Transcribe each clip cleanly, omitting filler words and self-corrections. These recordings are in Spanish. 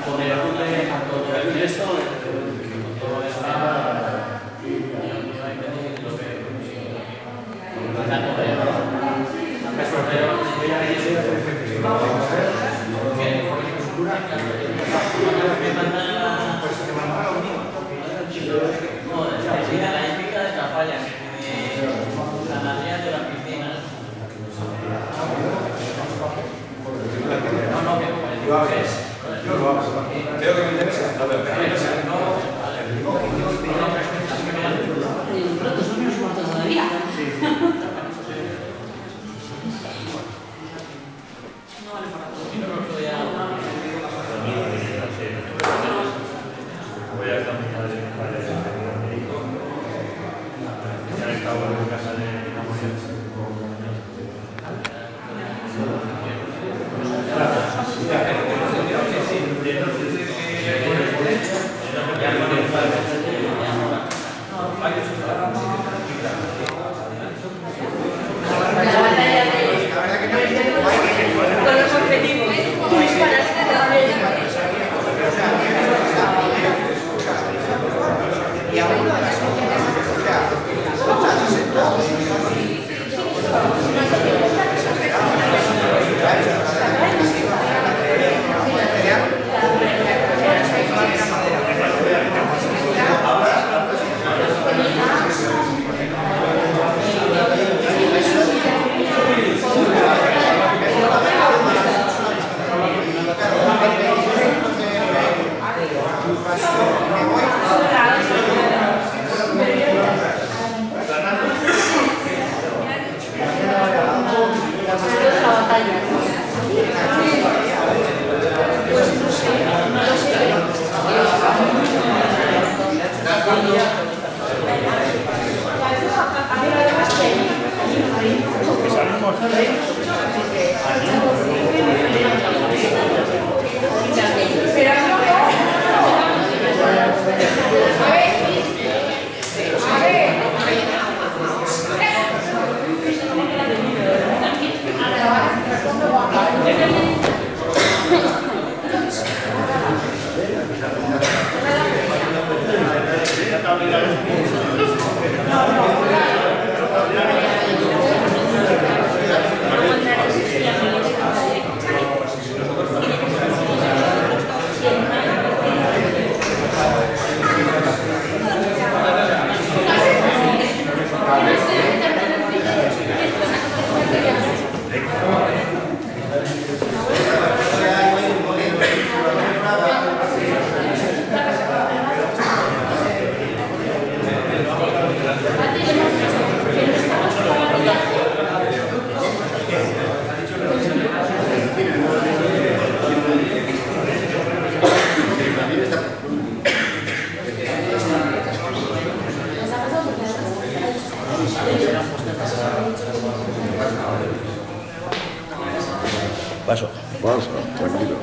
Paso. Paso, tranquilo.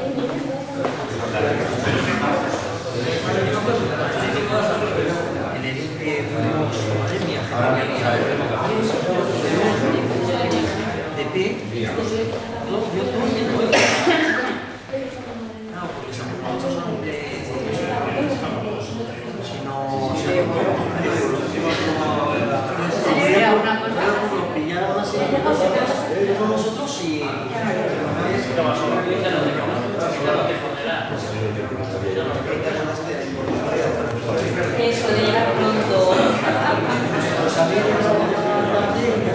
Eso de llegar pronto.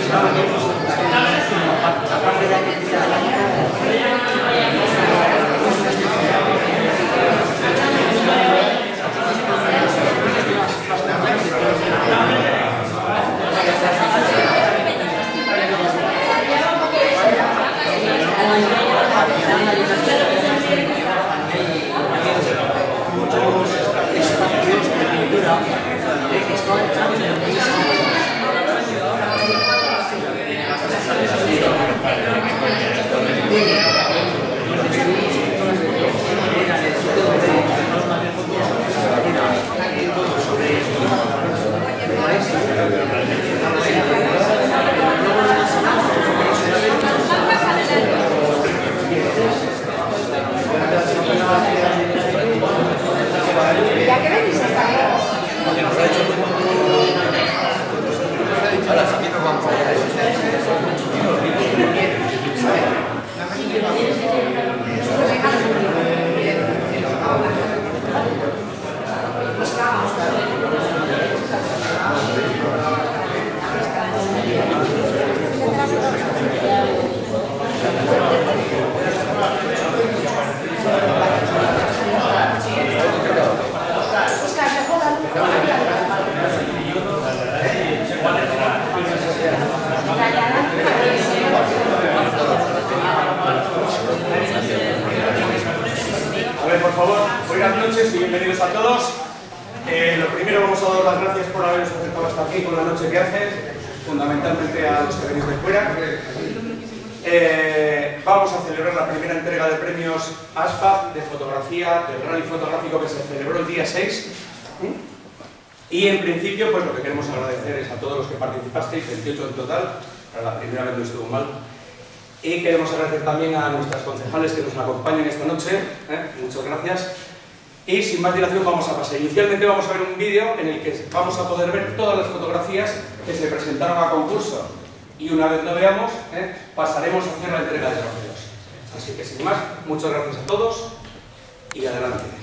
Por favor, buenas noches y bienvenidos a todos. Lo primero, vamos a dar las gracias por haberos acercado hasta aquí con la noche que hace, fundamentalmente a los que venís de fuera. Vamos a celebrar la primera entrega de premios ASPA de fotografía, del rally fotográfico que se celebró el día 6. Y en principio, pues lo que queremos agradecer es a todos los que participasteis, 28 en total, para la primera vez no estuvo mal. Y queremos agradecer también a nuestras concejales que nos acompañan esta noche, muchas gracias. Y sin más dilación vamos a pasar. Inicialmente vamos a ver un vídeo en el que vamos a poder ver todas las fotografías que se presentaron a concurso. Y una vez lo veamos, pasaremos a hacer la entrega de trofeos. Así que sin más, muchas gracias a todos y adelante.